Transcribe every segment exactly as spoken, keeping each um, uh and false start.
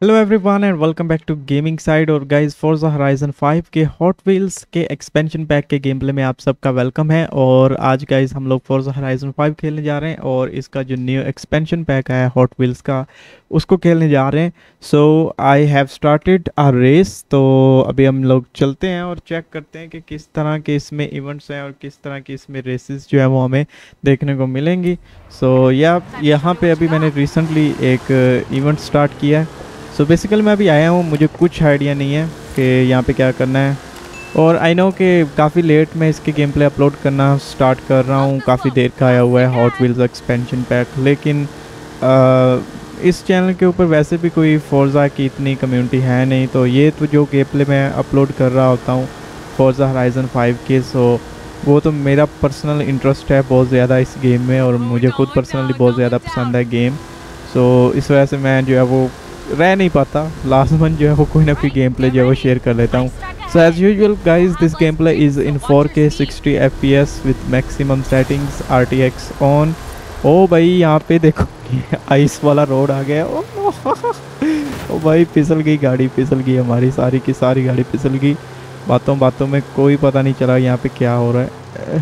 Hello everyone and welcome back to gaming side. और guys Forza Horizon five के hot wheels के expansion pack के game play में आप सबका वेलकम है। और आज गाइस हम लोग फोर्जा होराइजन फाइव खेलने जा रहे हैं और इसका जो न्यू एक्सपेंशन पैक आया हॉट व्हील्स का उसको खेलने जा रहे हैं। So I have started a race. तो अभी हम लोग चलते हैं और चेक करते हैं कि किस तरह के इसमें इवेंट्स हैं और किस तरह की इसमें रेसेस जो है वो हमें देखने को मिलेंगी। सो so, या यहाँ पे अभी मैंने रिसेंटली एक इवेंट स्टार्ट किया है। सो बेसिकली मैं अभी आया हूँ, मुझे कुछ आइडिया नहीं है कि यहाँ पे क्या करना है। और आई नो कि काफ़ी लेट मैं इसके गेम प्ले अपलोड करना स्टार्ट कर रहा हूँ, काफ़ी देर का आया हुआ है हॉट व्हील्स एक्सपेंशन पैक। लेकिन आ, इस चैनल के ऊपर वैसे भी कोई फोर्जा की इतनी कम्युनिटी है नहीं, तो ये तो जो गेम प्ले मैं अपलोड कर रहा होता हूँ फोर्जा होराइजन फाइव के, सो वो तो मेरा पर्सनल इंटरेस्ट है बहुत ज़्यादा इस गेम में और मुझे खुद पर्सनली बहुत ज़्यादा पसंद है गेम। सो इस वजह से मैं जो है वो रह नहीं पाता, लास्ट मंथ जो है वो कोई ना कोई गेम प्ले जो है वो शेयर कर लेता हूँ। So as usual guys this game play is in four K sixty F P S with maximum settings R T X on. ओ भाई यहाँ पे देखो आइस वाला रोड आ गया। ओ, ओ भाई फिसल गई गाड़ी, फिसल गई हमारी सारी की सारी गाड़ी फिसल गई। बातों बातों में कोई पता नहीं चला यहाँ पे क्या हो रहा है।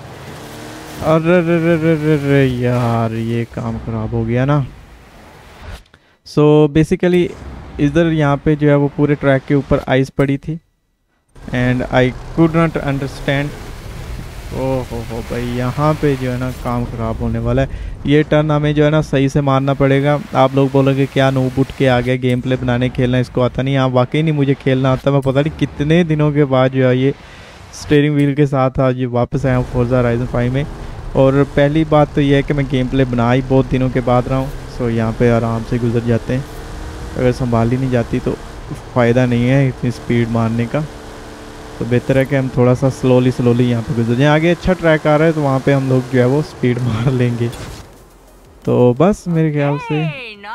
अरे यार ये काम खराब हो गया ना। सो बेसिकली इधर यहाँ पे जो है वो पूरे ट्रैक के ऊपर आइस पड़ी थी and I could not understand. ओह हो हो भाई यहाँ पे जो है ना काम ख़राब होने वाला है। ये टर्न हमें जो है ना सही से मारना पड़ेगा। आप लोग बोलोगे क्या नूब उठ के आ गया गेम प्ले बनाने, खेलना इसको आता नहीं। हाँ वाकई नहीं मुझे खेलना आता। मैं पता नहीं कितने दिनों के बाद जो है ये स्टीयरिंग व्हील के साथ आज ये वापस आया हूँ फोर्जा होराइजन फाइव में। और पहली बात तो ये है कि मैं गेम प्ले बना ही बहुत दिनों के बाद रहा हूँ। सो यहाँ पे आराम से गुजर जाते हैं, अगर संभाली नहीं जाती तो फ़ायदा नहीं है इतनी स्पीड मारने का। तो बेहतर है कि हम थोड़ा सा स्लोली स्लोली यहाँ पे गुजर जाएं। आगे अच्छा ट्रैक आ रहा है तो वहाँ पे हम लोग जो है वो स्पीड मार लेंगे। तो बस मेरे ख्याल से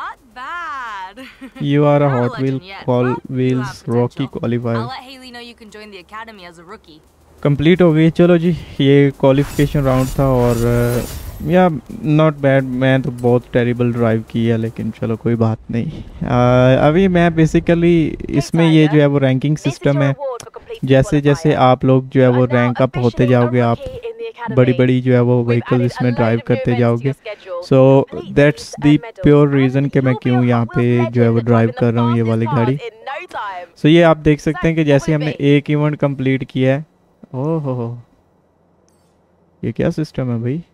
you are a hot wheel call wheels rocky qualifier complete हो गई। चलो जी ये क्वालिफिकेशन राउंड था और या नॉट बैड। मैं तो बहुत टेरिबल ड्राइव की है लेकिन चलो कोई बात नहीं। आ, अभी मैं बेसिकली इसमें ये जो है वो रैंकिंग सिस्टम है। जैसे जैसे आप लोग जो है वो रैंक अप होते जाओगे, आप बड़ी बड़ी जो है वो व्हीकल इसमें ड्राइव करते जाओगे। So that's the pure reason कि मैं क्यों यहाँ पे जो है वो ड्राइव कर रहा हूँ ये वाली गाड़ी। सो so, ये आप देख सकते हैं कि जैसे हमने एक इवेंट कंप्लीट किया है। ओह हो हो ये क्या सिस्टम है भाई।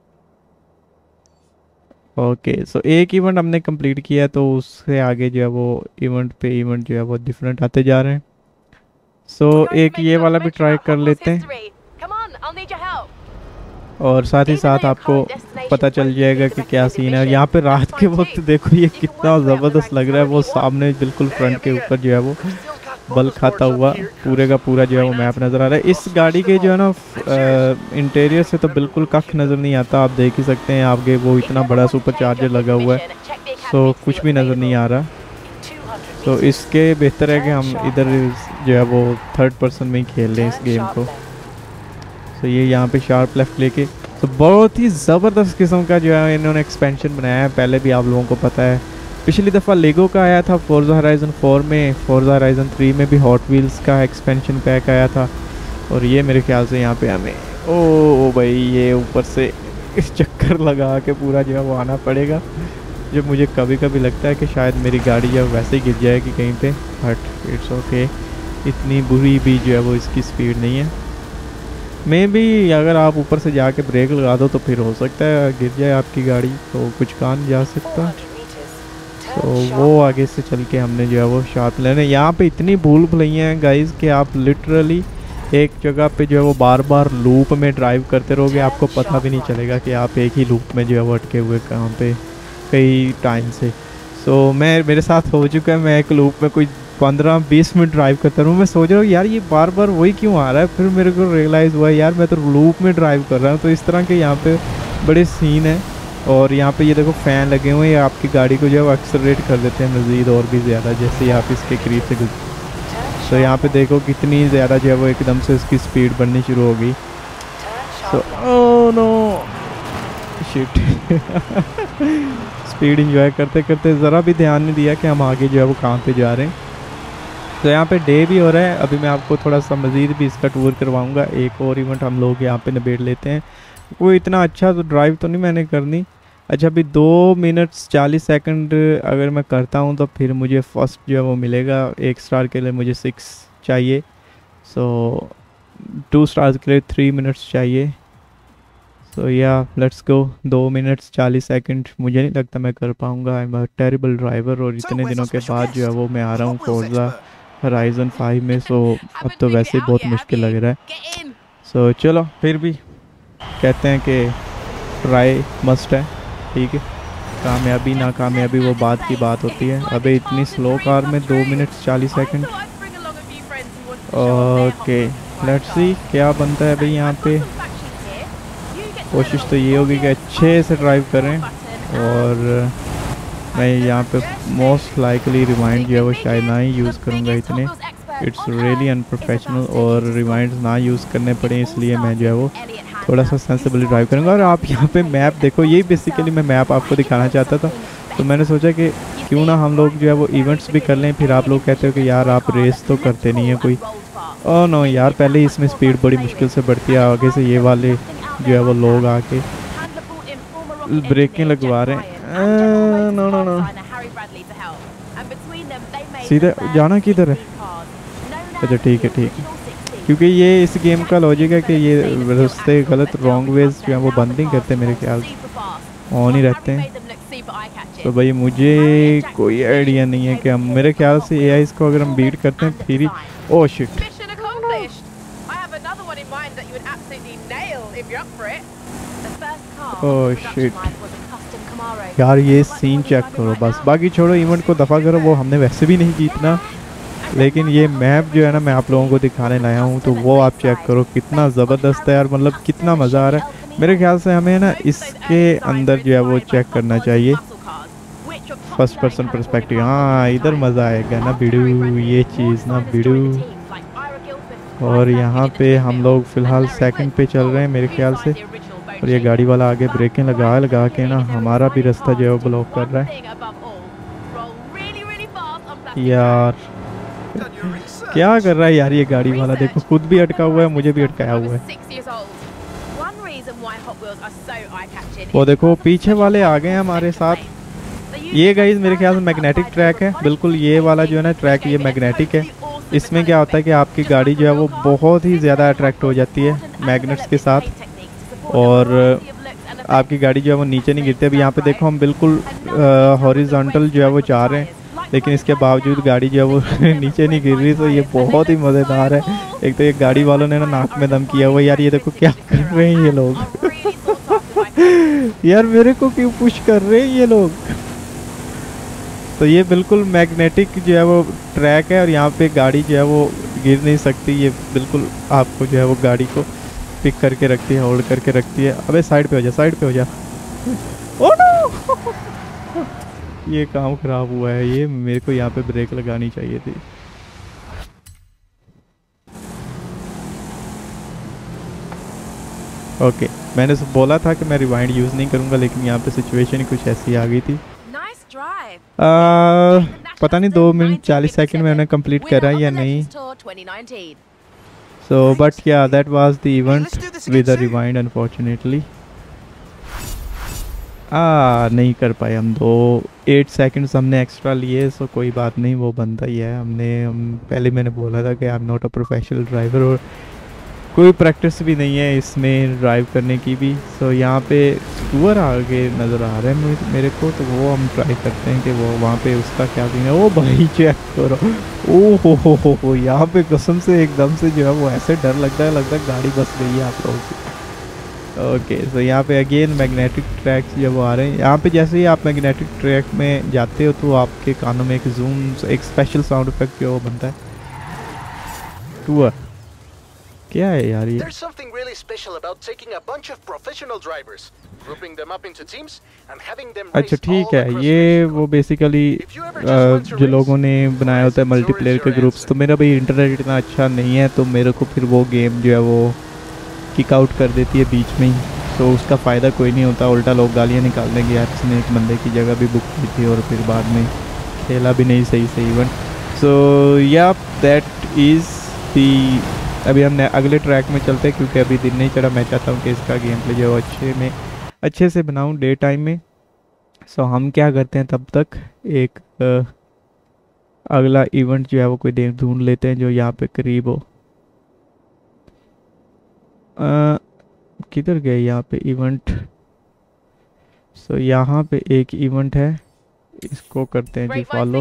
ओके okay, सो so एक इवेंट हमने कंप्लीट किया है तो उससे आगे जो है वो इवेंट पे इवेंट जो है वो डिफरेंट आते जा रहे हैं। सो so एक ये वाला भी ट्राई कर लेते हैं और साथ ही साथ आपको पता चल जाएगा कि क्या सीन है। यहाँ पे रात के वक्त देखो ये कितना ज़बरदस्त लग रहा है। वो सामने बिल्कुल फ्रंट के ऊपर जो है वो बल खाता हुआ पूरे का पूरा जो है वो मैप नज़र आ रहा है। इस गाड़ी के जो है ना इंटीरियर से तो बिल्कुल कख नज़र नहीं आता। आप देख ही सकते हैं आगे वो इतना बड़ा सुपर चार्जर लगा हुआ है, सो कुछ भी नज़र नहीं आ रहा। तो इसके बेहतर है कि हम इधर जो है वो थर्ड पर्सन में ही खेल लें इस गेम को। सो ये यहाँ पे शार्प लेफ्ट लेके तो बहुत ही ज़बरदस्त किस्म का जो है इन्होंने एक्सपेंशन बनाया है। पहले भी आप लोगों को पता है, पिछली दफ़ा लेगो का आया था फोर्जा होराइजन फोर में, फोर्जा होराइजन थ्री में भी हॉट व्हील्स का एक्सपेंशन पैक आया था। और ये मेरे ख्याल से यहाँ पे हमें ओ, ओ भाई ये ऊपर से चक्कर लगा के पूरा जो है वो आना पड़ेगा। जो मुझे कभी कभी लगता है कि शायद मेरी गाड़ी जब वैसे ही गिर जाएगी कहीं पे, बट इट्स ओके। इतनी बुरी भी जो है वो इसकी स्पीड नहीं है। मे भी अगर आप ऊपर से जाके ब्रेक लगा दो तो फिर हो सकता है गिर जाए आपकी गाड़ी, तो कुछ कहा नहीं जा सकता। तो वो आगे से चल के हमने जो है वो शॉट लेने। यहाँ पे इतनी भूल भुलैया हैं गाइस कि आप लिटरली एक जगह पे जो है वो बार बार लूप में ड्राइव करते रहोगे, आपको पता भी नहीं चलेगा कि आप एक ही लूप में जो है वो अटके हुए कहाँ पे कई टाइम से। सो so, मैं मेरे साथ हो चुका है, मैं एक लूप में कोई पंद्रह बीस मिनट ड्राइव करता रहूँ। मैं सोच रहा हूँ यार ये बार बार वही क्यों आ रहा है। फिर मेरे को रियलाइज़ हुआ यार मैं तो लूप में ड्राइव कर रहा हूँ। तो इस तरह के यहाँ पे बड़े सीन है। और यहाँ पे ये देखो फ़ैन लगे हुए हैं, आपकी गाड़ी को जो है वो एक्सेलरेट कर देते हैं मज़ीद और भी ज़्यादा जैसे ही आप इसके करीब से गुजर। तो यहाँ पे देखो कितनी ज़्यादा जो है वो एकदम से इसकी स्पीड बढ़नी शुरू हो गई। So oh no shit speed enjoy करते करते ज़रा भी ध्यान नहीं दिया कि हम आगे जो है वो कहाँ पे जा रहे हैं। तो यहाँ पे डे भी हो रहा है। अभी मैं आपको थोड़ा सा मज़ीद भी इसका टूर करवाऊँगा। एक और इवेंट हम लोग यहाँ पे निबेड़ लेते हैं। वो इतना अच्छा तो ड्राइव तो नहीं मैंने करनी। अच्छा अभी दो मिनट्स चालीस सेकंड अगर मैं करता हूँ तो फिर मुझे फ़र्स्ट जो है वो मिलेगा। एक स्टार के लिए मुझे सिक्स चाहिए, सो टू स्टार्स के लिए थ्री मिनट्स चाहिए। सो या लेट्स गो। दो मिनट्स चालीस सेकंड मुझे नहीं लगता मैं कर पाऊँगा। I am a terrible driver और इतने दिनों के बाद जो है वो मैं आ रहा हूँ फोर्जा होराइज़न फाइव में। सो अब तो वैसे ही बहुत मुश्किल लग रहा है। सो चलो फिर भी कहते हैं कि ट्राई मस्ट है, ठीक है। कामयाबी नाकामयाबी वो बात की बात होती है। अबे इतनी स्लो कार में दो मिनट चालीस सेकंड। ओके लेट्स सी क्या बनता है भाई। यहाँ पे कोशिश तो ये होगी कि अच्छे से ड्राइव करें और मैं यहाँ पे मोस्ट लाइकली रिवाइंड जो है वो शायद ना ही यूज़ करूँगा इतने। इट्स रियली अनप्रोफेशनल और रिवाइंड ना यूज़ करने पड़े इसलिए मैं जो है वो थोड़ा सा सेंसिबली ड्राइव करूँगा। और आप यहाँ पे मैप देखो, यही बेसिकली मैं मैप आपको दिखाना चाहता था। तो मैंने सोचा कि क्यों ना हम लोग जो है वो इवेंट्स भी कर लें। फिर आप लोग कहते हो कि यार आप रेस तो करते नहीं है कोई। ओह नो यार, पहले ही इसमें स्पीड बड़ी मुश्किल से बढ़ती है। आगे से ये वाले जो है वो लोग आके ब्रेकें लगवा रहे हैं। नो नो नो, सीधे जाना किधर है? अच्छा ठीक है ठीक है, क्योंकि ये इस गेम का लॉजिक है कि ये रास्ते गलत रॉन्ग वेज जो है वो बंद नहीं करते, मेरे ख्याल से ऑन ही रहते हैं। तो भाई मुझे कोई आइडिया नहीं है कि हम, मेरे ख्याल से ए आई को अगर हम बीट करते हैं फिर ही। ओह शिट, ओह शिट यार, ये सीन चेक करो बस। बाकी छोड़ो, इवेंट को दफ़ा करो, वो हमने वैसे भी नहीं जीतना। लेकिन ये मैप जो है ना मैं आप लोगों को दिखाने लाया हूँ, तो वो आप चेक करो कितना ज़बरदस्त है यार। मतलब कितना मज़ा आ रहा है। मेरे ख्याल से हमें ना इसके अंदर जो है वो चेक करना चाहिए, फर्स्ट पर्सन पर्सपेक्टिव। हाँ इधर मज़ा आएगा ना बिड़ू, ये चीज़ ना बिड़ू। और यहाँ पे हम लोग फ़िलहाल सेकंड पे चल रहे हैं मेरे ख्याल से। और ये गाड़ी वाला आगे ब्रेकें लगा लगा के ना हमारा भी रास्ता जो है वो ब्लॉक कर रहा है। यार क्या कर रहा है यार ये गाड़ी वाला, देखो खुद भी अटका हुआ है, मुझे भी अटकाया हुआ है। वो देखो पीछे वाले आ गए हैं हमारे साथ। ये गाइस मेरे ख्याल से मैग्नेटिक ट्रैक है बिल्कुल। ये वाला जो है ना ट्रैक, ये मैग्नेटिक है। इसमें क्या होता है कि आपकी गाड़ी जो है वो बहुत ही ज़्यादा अट्रैक्ट हो जाती है मैग्नेट्स के साथ, और आपकी गाड़ी जो है वो नीचे नहीं गिरती। अभी यहाँ पे देखो हम बिल्कुल हॉरिजॉन्टल जो है वो जा रहे हैं, लेकिन इसके बावजूद गाड़ी जो है वो नीचे नहीं गिर रही। तो ये बहुत ही मज़ेदार है। एक तो ये गाड़ी वालों ने ना नाक में दम किया हुआ। यार ये देखो क्या कर रहे हैं ये लोग यार मेरे को क्यों पुश कर रहे हैं ये लोग। तो ये बिल्कुल मैग्नेटिक जो है वो ट्रैक है, और यहाँ पे गाड़ी जो है वो गिर नहीं सकती। ये बिल्कुल आपको जो है वो गाड़ी को पिक करके रखती है, होल्ड करके रखती है। अबे साइड पे हो जा, साइड पे हो जा। ओह नो ये काम खराब हुआ है। ये मेरे को यहाँ पे ब्रेक लगानी चाहिए थी। ओके okay, मैंने बोला था कि मैं रिवाइंड यूज़ नहीं करूँगा, लेकिन यहाँ पे सिचुएशन ही कुछ ऐसी आ गई थी। आ, पता नहीं दो मिनट चालीस सेकंड में उन्हें कंप्लीट करा या नहीं। So but yeah that was the event with a rewind unfortunately. आ नहीं कर पाए हम। दो एट सेकंड्स हमने एक्स्ट्रा लिए, सो कोई बात नहीं, वो बनता ही है। हमने हम पहले मैंने बोला था कि I am not a professional driver, और कोई प्रैक्टिस भी नहीं है इसमें ड्राइव करने की भी। सो यहाँ पे टूर आगे नज़र आ रहे हैं मेरे को, तो वो हम ट्राई करते हैं कि वो वहाँ पे उसका क्या सीन है। ओ भाई चेक करो, ओ हो हो हो हो यहाँ पे कसम से एकदम से जो है वो ऐसे डर लगता है, लगता है गाड़ी बस गई है आप लोगों की। ओके सो यहाँ पे अगेन मैग्नेटिक ट्रैक्स जब वो आ रहे हैं, यहाँ पे जैसे ही आप मैग्नेटिक ट्रैक में जाते हो तो आपके कानों में एक जूम, एक स्पेशल साउंड इफेक्ट जो बनता है। टूर क्या है यार ये? अच्छा ठीक है, ये वो बेसिकली जो लोगों ने बनाया होता है मल्टीप्लेयर के ग्रुप्स। तो मेरा भाई इंटरनेट इतना अच्छा नहीं है, तो मेरे को फिर वो गेम जो है वो किक आउट कर देती है बीच में ही। तो उसका फ़ायदा कोई नहीं होता, उल्टा लोग गालियाँ निकाल देंगे यार इसने एक बंदे की जगह भी बुक की थी और फिर बाद में खेला भी नहीं सही से इवेंट। सो या दैट इज़ दी। अभी हम अगले ट्रैक में चलते हैं क्योंकि अभी दिन नहीं चढ़ा। मैं चाहता हूँ कि इसका गेम प्ले जो अच्छे में अच्छे से बनाऊँ डे टाइम में। सो so, हम क्या करते हैं तब तक एक आ, अगला इवेंट जो है वो कोई देख ढूंढ लेते हैं जो यहाँ पे करीब हो। किधर गए यहाँ पे इवेंट? सो so, यहाँ पे एक इवेंट है, इसको करते हैं जी फॉलो।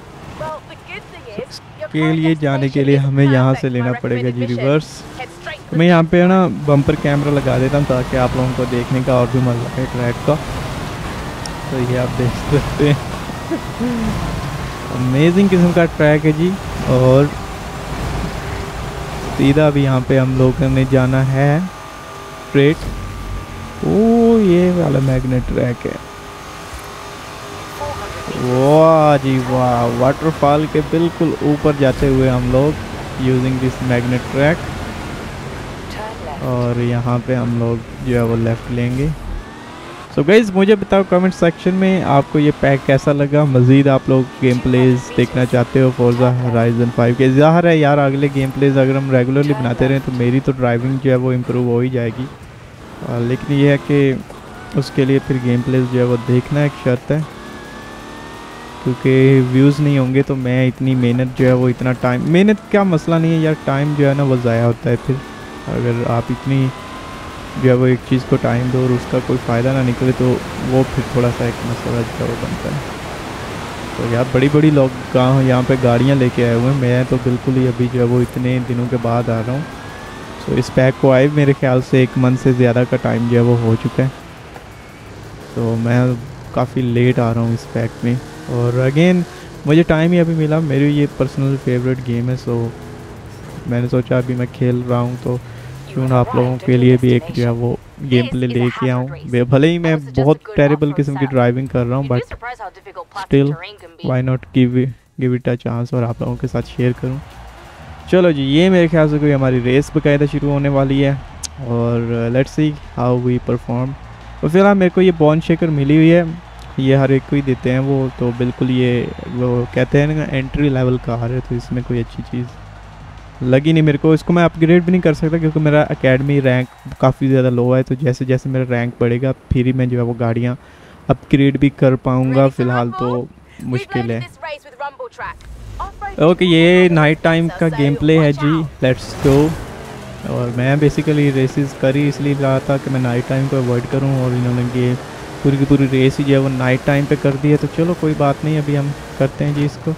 के लिए जाने के लिए हमें यहाँ से लेना पड़ेगा जी रिवर्स। तो मैं यहाँ पे ना बम्पर कैमरा लगा देता हूँ ताकि आप लोगों को देखने का और भी मजा आए ट्रैक का। तो ये आप देख सकते हैं अमेजिंग किस्म का ट्रैक है जी। और सीधा भी यहाँ पे हम लोगों ने जाना है स्ट्रेट। ओ ये वाला मैग्नेट ट्रैक है। वाह जी वाह, वाटरफॉल के बिल्कुल ऊपर जाते हुए हम लोग यूजिंग दिस मैग्नेट ट्रैक। और यहाँ पे हम लोग जो है वो लेफ़्ट लेंगे। सो गाइज़ मुझे बताओ कमेंट सेक्शन में आपको ये पैक कैसा लगा। मज़ीद आप लोग गेम प्लेज देखना चाहते हो फोर्जा होराइजन फाइव के? ज़ाहिर है यार अगले गेम प्लेज अगर हम रेगुलरली बनाते रहें तो मेरी तो ड्राइविंग जो है वो इम्प्रूव हो ही जाएगी। आ, लेकिन ये है कि उसके लिए फिर गेम प्लेज जो है वो देखना एक शर्त है, क्योंकि व्यूज़ नहीं होंगे तो मैं इतनी मेहनत जो है वो इतना टाइम, मेहनत का मसला नहीं है यार, टाइम जो है ना वो ज़ाया होता है। फिर अगर आप इतनी जो है वो एक चीज़ को टाइम दो और उसका कोई फ़ायदा ना निकले तो वो फिर थोड़ा सा एक मसला जो है वो बनता है। तो यार बड़ी बड़ी लोग कहाँ यहाँ पे गाड़ियाँ लेके आए हुए हैं, मैं तो बिल्कुल ही अभी जो है वो इतने दिनों के बाद आ रहा हूँ। तो इस पैक को आए मेरे ख्याल से एक मंथ से ज़्यादा का टाइम जो है वो हो चुका है। तो मैं काफ़ी लेट आ रहा हूँ इस पैक में। और अगेन मुझे टाइम ही अभी मिला, मेरी ये पर्सनल फेवरेट गेम है। सो मैंने सोचा अभी मैं खेल रहा हूँ तो क्यों ना आप लोगों के लिए भी एक जो है वो गेम प्ले लेके आऊँ। भले ही मैं बहुत टेरेबल किस्म की ड्राइविंग कर रहा हूँ but still why not give give it a chance और आप लोगों के साथ शेयर करूँ। चलो जी, ये मेरे ख्याल से कोई हमारी रेस बाकायदा शुरू होने वाली है और let's see how we perform. तो फिलहाल मेरे को ये बॉन्ड शेकर मिली हुई है, ये हर एक को ही देते हैं वो, तो बिल्कुल ये वो कहते हैं ना एंट्री लेवल कार है, तो इसमें कोई अच्छी चीज़ लगी नहीं मेरे को। इसको मैं अपग्रेड भी नहीं कर सकता क्योंकि मेरा एकेडमी रैंक काफ़ी ज़्यादा लो है। तो जैसे जैसे मेरा रैंक बढ़ेगा फिर ही मैं जो है वो गाड़ियाँ अपग्रेड भी कर पाऊँगा, फ़िलहाल तो मुश्किल है। ओके, ये नाइट टाइम का गेम प्ले है जी, लेट्स गो। और मैं बेसिकली रेसेस कर ही इसलिए रहा था कि मैं नाइट टाइम को अवॉइड करूं और इन्होंने ये पूरी की पूरी रेस ही जो है वो नाइट टाइम पे कर दी है। तो चलो कोई बात नहीं, अभी हम करते हैं जी इसको।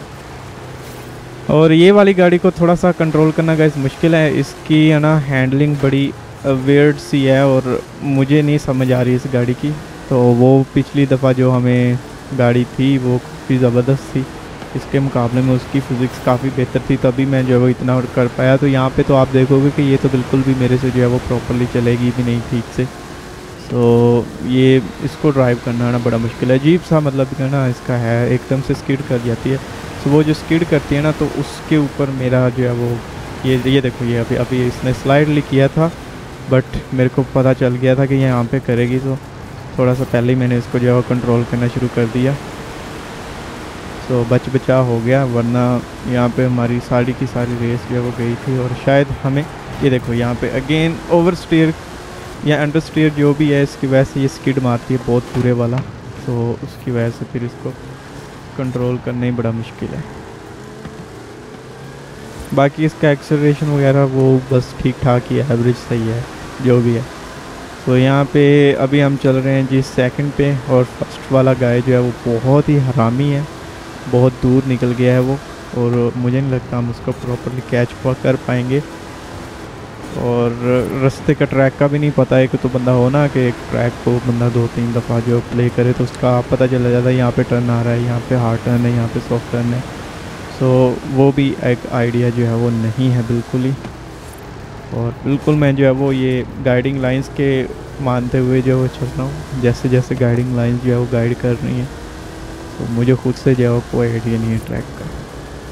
और ये वाली गाड़ी को थोड़ा सा कंट्रोल करना गाइस मुश्किल है, इसकी है ना हैंडलिंग बड़ी वियर्ड सी है और मुझे नहीं समझ आ रही इस गाड़ी की। तो वो पिछली दफ़ा जो हमें गाड़ी थी वो काफ़ी ज़बरदस्त थी, इसके मुकाबले में उसकी फ़िज़िक्स काफ़ी बेहतर थी, तभी मैं जो है वो इतना कर पाया। तो यहाँ पे तो आप देखोगे कि ये तो बिल्कुल भी मेरे से जो है वो प्रॉपरली चलेगी भी नहीं ठीक से। तो ये इसको ड्राइव करना ना बड़ा मुश्किल है, अजीब सा मतलब करना इसका है, एकदम से स्किड कर जाती है। तो वो जो स्किड करती है ना तो उसके ऊपर मेरा जो है वो ये ये देखो ये अभी अभी इसने स्लाइडली किया था बट मेरे को पता चल गया था कि ये यहाँ पे करेगी, तो थोड़ा सा पहले ही मैंने इसको जो है वो कंट्रोल करना शुरू कर दिया। तो बच बचा हो गया, वरना यहाँ पे हमारी सारी की सारी रेस जो है वो गई थी। और शायद हमें ये देखो यहाँ पे अगेन ओवर स्टीयर या अंडर स्टीयर जो भी है इसकी वजह से ये स्किड मारती है बहुत पूरे वाला, तो उसकी वजह से फिर इसको कंट्रोल करना ही बड़ा मुश्किल है। बाकी इसका एक्सेलरेशन वगैरह वो बस ठीक ठाक ही है, एवरेज सही है जो भी है। तो यहाँ पे अभी हम चल रहे हैं जी सेकंड पे, और फर्स्ट वाला गाय जो है वो बहुत ही हरामी है, बहुत दूर निकल गया है वो, और मुझे नहीं लगता हम उसको प्रॉपरली कैच कर पाएंगे। और रास्ते का ट्रैक का भी नहीं पता है कि तो बंदा हो ना कि एक ट्रैक को बंदा दो तीन दफ़ा जो प्ले करे तो उसका पता चला जाता है यहाँ पे टर्न आ रहा है, यहाँ पे हार्ड टर्न है, यहाँ पे सॉफ्ट टर्न है। सो वो भी एक आइडिया जो है वो नहीं है बिल्कुल ही। और बिल्कुल मैं जो है वो ये गाइडिंग लाइंस के मानते हुए जो है चल रहा हूँ, जैसे जैसे गाइडिंग लाइंस जो है वो गाइड कर रही हैं, तो मुझे खुद से जो है कोई आइडिया नहीं है ट्रैक का।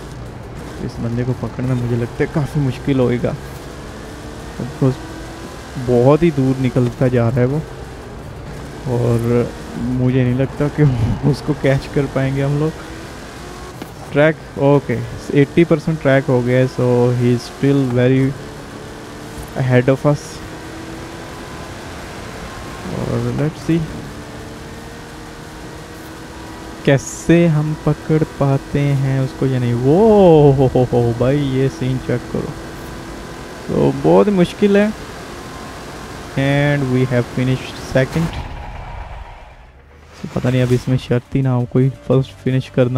इस बंदे को पकड़ना मुझे लगता है काफ़ी मुश्किल होएगा। बहुत ही दूर निकलता जा रहा है वो, और मुझे नहीं लगता कि उसको कैच कर पाएंगे हम लोग। Track okay, eighty percent track हो गया है, so he is still very ahead of us. और लेट्स सी कैसे हम पकड़ पाते हैं उसको या नहीं। वो हो हो हो भाई, ये सीन चेक करो, तो बहुत मुश्किल है। And we have finished second. पता नहीं अब इसमें शर्त ही ना हो कोई फर्स्ट फिनिश करना।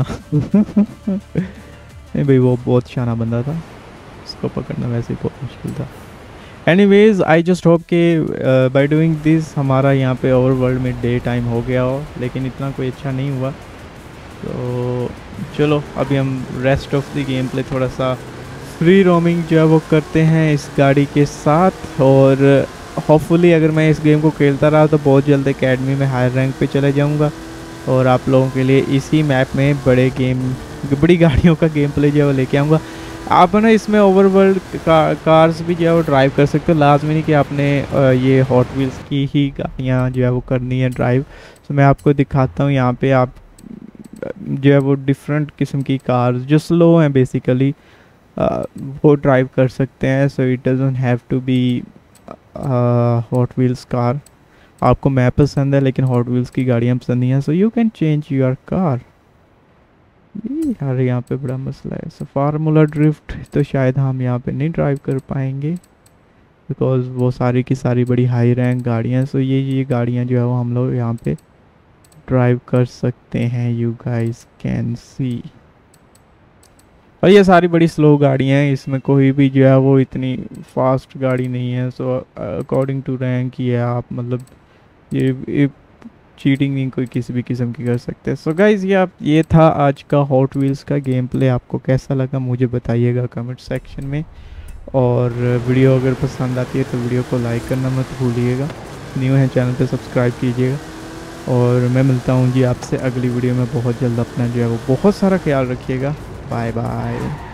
नहीं भाई, वो बहुत शाना बंदा था, उसको पकड़ना वैसे ही बहुत मुश्किल था। एनीवेज आई जस्ट होप कि बाय डूइंग दिस हमारा यहाँ पे ओवर वर्ल्ड में डे टाइम हो गया हो, लेकिन इतना कोई अच्छा नहीं हुआ। तो चलो अभी हम rest of the game play थोड़ा सा फ्री रोमिंग जो है वो करते हैं इस गाड़ी के साथ। और होपफुली अगर मैं इस गेम को खेलता रहा तो बहुत जल्द एकेडमी में हायर रैंक पे चले जाऊंगा, और आप लोगों के लिए इसी मैप में बड़े गेम बड़ी गाड़ियों का गेम प्ले जो है वो लेके आऊँगा। आप ना इसमें ओवरवर्ल्ड का, कार्स भी जो है वो ड्राइव कर सकते हो, लाजमी नहीं कि आपने ये हॉट व्हील्स की ही गाड़ियाँ जो है वो करनी है ड्राइव। तो मैं आपको दिखाता हूँ यहाँ पे, आप जो है वो डिफरेंट किस्म की कार्स जो स्लो हैं बेसिकली वो ड्राइव कर सकते हैं। So it doesn't have to be hot wheels car. आपको मैप पसंद है लेकिन हॉट व्हील्स की गाड़ियाँ पसंद नहीं है, so you can change your car. यार यहाँ पे बड़ा मसला है। सो फार्मूला ड्रिफ्ट तो शायद हम यहाँ पे नहीं ड्राइव कर पाएंगे, बिकॉज वो सारी की सारी बड़ी हाई रैंक गाड़ियाँ। सो ये ये गाड़ियाँ जो है वो हम लोग यहाँ पे ड्राइव कर सकते हैं, यू गाइस कैन सी। और ये सारी बड़ी स्लो गाड़ियाँ हैं, इसमें कोई भी जो है वो इतनी फास्ट गाड़ी नहीं है। सो अकॉर्डिंग टू रैंक ये आप मतलब ये, ये चीटिंग नहीं कोई किसी भी किस्म की कर सकते। सो गाइज ये आप ये था आज का हॉट व्हील्स का गेम प्ले। आपको कैसा लगा मुझे बताइएगा कमेंट सेक्शन में, और वीडियो अगर पसंद आती है तो वीडियो को लाइक करना मत भूलिएगा, न्यू है चैनल पे सब्सक्राइब कीजिएगा। और मैं मिलता हूँ जी आपसे अगली वीडियो में बहुत जल्द। अपना जो है वो बहुत सारा ख्याल रखिएगा। Bye bye.